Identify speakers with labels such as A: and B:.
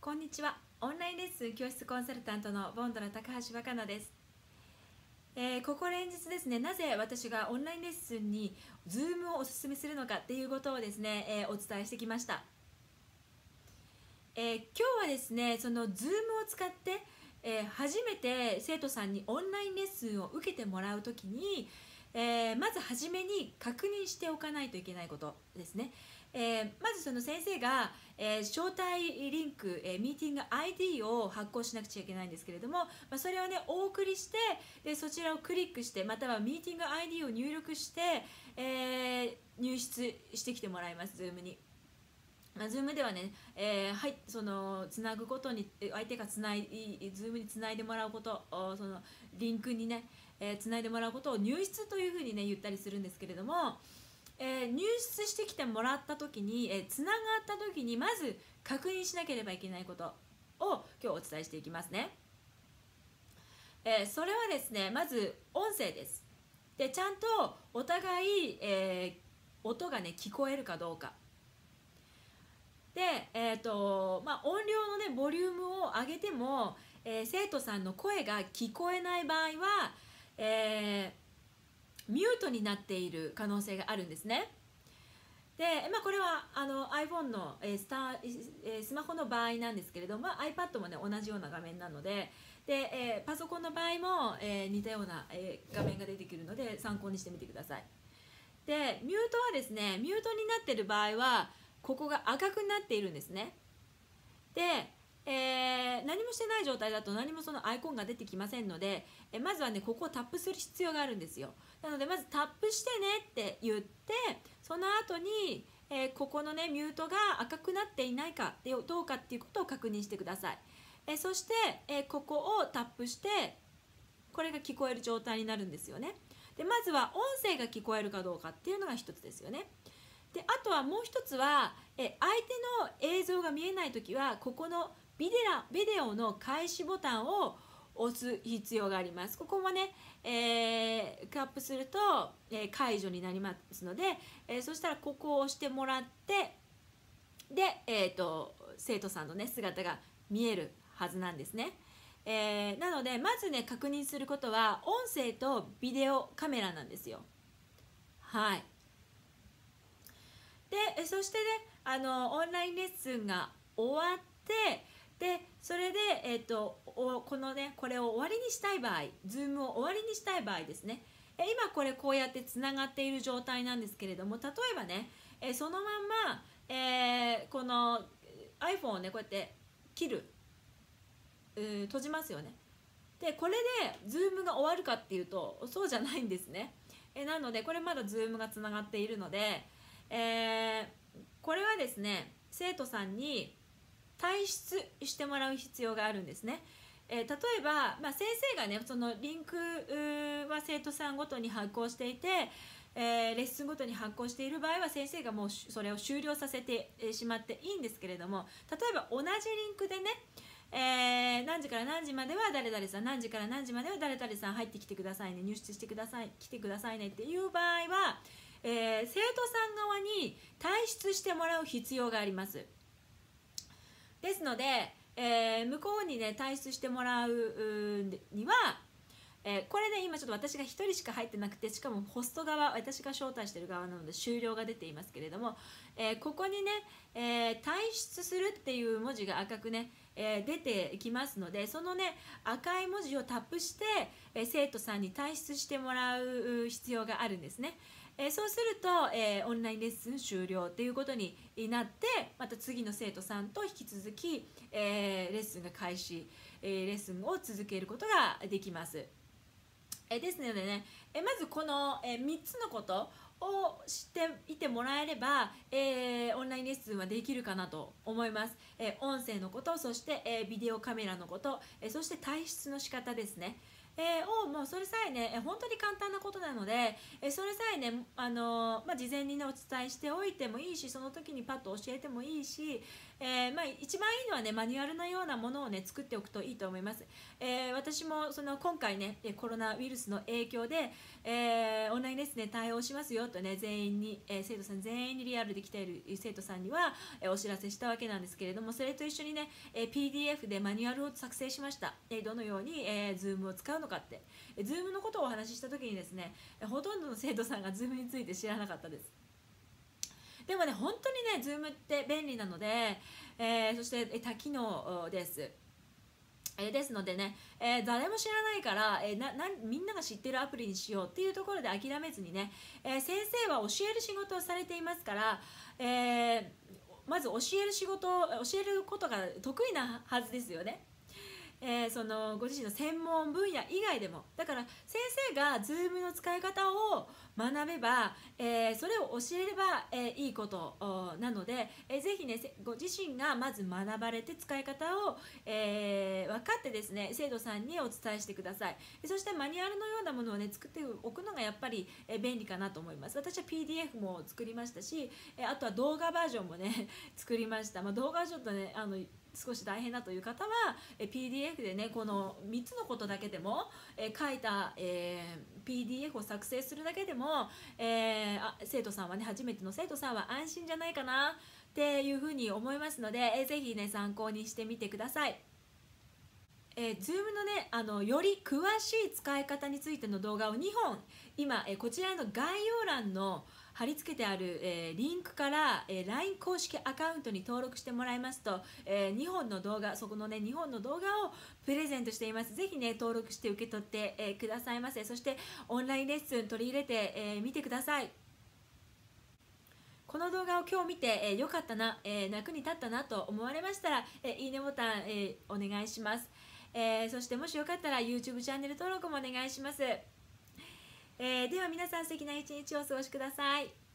A: こんにちは。オンラインレッスン教室コンサルタントのボンドラ高橋若菜です。ここ連日ですね、なぜ私がオンラインレッスンに Zoom をおすすめするのかっていうことをですね、お伝えしてきました。今日はですね、その Zoom を使って、初めて生徒さんにオンラインレッスンを受けてもらうときに、まず初めに確認しておかないといけないことですね。まずその先生が、招待リンク、ミーティング ID を発行しなくちゃいけないんですけれども、それをねお送りして、でそちらをクリックして、またはミーティング ID を入力して、入室してきてもらいます。Zoom に。Zoom ではね、はい、そのつなぐことに相手がZoom につないでもらうこと、そのリンクにね、つないでもらうことを入室というふうにね言ったりするんですけれども、入室してきてもらった時に、つながった時にまず確認しなければいけないことを今日お伝えしていきますね。それはですね、まず音声です。でちゃんとお互い、音がね聞こえるかどうかで、音量のねボリュームを上げても、生徒さんの声が聞こえない場合は、ミュートになっている可能性があるんですね。で、これはiPhone の、スマホの場合なんですけれども、iPad もね同じような画面なので、パソコンの場合も、似たような、画面が出てくるので参考にしてみてください。でミュートはですね、ミュートになっている場合はここが赤くなっているんですね。で、何もしてない状態だと何もそのアイコンが出てきませんので、まずはねここをタップする必要があるんですよ。なのでまずタップしてねって言って、その後に、ここのねミュートが赤くなっていないかどうかっていうことを確認してください。そして、ここをタップしてこれが聞こえる状態になるんですよね。でまずは音声が聞こえるかどうかっていうのが一つですよね。であとはもう一つは、相手の映像が見えないときはここのビデオの開始ボタンを押す必要があります。ここもね、タップすると、解除になりますので、そしたらここを押してもらって、で、生徒さんの、ね、姿が見えるはずなんですね。なのでまずね確認することは音声とビデオカメラなんですよ。はい。でそしてねオンラインレッスンが終わって、でそれで、このねこれを終わりにしたい場合、Zoom を終わりにしたい場合ですね、今これこうやってつながっている状態なんですけれども、例えばね、そのまんま、この iPhone をねこうやって切る、閉じますよね。でこれで Zoom が終わるかっていうとそうじゃないんですね。なのでこれまだ Zoom がつながっているので、これはですね生徒さんに退出してもらう必要があるんですね。例えば、先生がねそのリンクは生徒さんごとに発行していて、レッスンごとに発行している場合は先生がもうそれを終了させてしまっていいんですけれども、例えば同じリンクでね、何時から何時までは誰々さん、何時から何時までは誰々さん入ってきてくださいね、入室してください、来てくださいねっていう場合は、生徒さん側に退出してもらう必要があります。ですので、向こうにね退出してもらうには、これね今ちょっと私が1人しか入ってなくて、しかもホスト側、私が招待している側なので終了が出ていますけれども、ここにね、退出するっていう文字が赤くね、出てきますので、そのね赤い文字をタップして、生徒さんに退出してもらう必要があるんですね。そうすると、オンラインレッスン終了ということになって、また次の生徒さんと引き続き、レッスンが開始、レッスンを続けることができます。ですのでね、まずこの、3つのことを知っていてもらえれば、オンラインレッスンはできるかなと思います。音声のこと、そして、ビデオカメラのこと、そして退出の仕方ですね。もうそれさえね本当に簡単なことなので、それさえね事前にねお伝えしておいてもいいし、その時にパッと教えてもいいし、 一番いいのはねマニュアルのようなものをね作っておくといいと思います。私も今回ねコロナウイルスの影響で、オンラインレッスンで対応しますよとね全員に、生徒さん全員にリアルで来ている生徒さんには、お知らせしたわけなんですけれども、それと一緒にね、PDF でマニュアルを作成しました。どのように、Zoom を使うのかって、Zoom のことをお話しした時にですね、ほとんどの生徒さんが Zoom について知らなかったです。でもね本当にね Zoom って便利なので、そして多機能です。ですのでね、誰も知らないから、みんなが知ってるアプリにしようっていうところで諦めずにね、先生は教える仕事をされていますから、まず教えることが得意なはずですよね。ご自身の専門分野以外でもだから先生が Zoom の使い方を学べば、それを教えれば、いいことなので、ぜひねご自身がまず学ばれて使い方を、分かってですね生徒さんにお伝えしてください。そしてマニュアルのようなものをね作っておくのがやっぱり、便利かなと思います。私は PDF も作りましたし、あとは動画バージョンもね作りました。動画はちょっとね少し大変だという方は PDF でねこの3つのことだけでも書いた PDF を作成するだけでも生徒さんはね初めての生徒さんは安心じゃないかなっていうふうに思いますのでぜひね参考にしてみてください。Zoom のねより詳しい使い方についての動画を2本今こちらの概要欄の貼り付けてある、リンクから、LINE 公式アカウントに登録してもらいますと、2本の動画そこのね2本の動画をプレゼントしています。ぜひね登録して受け取って、くださいませ。そしてオンラインレッスン取り入れてみてください。この動画を今日見て良かったな、役に立ったなと思われましたら、いいねボタン、お願いします。そしてもしよかったら YouTube チャンネル登録もお願いします。では皆さん素敵な一日をお過ごしください。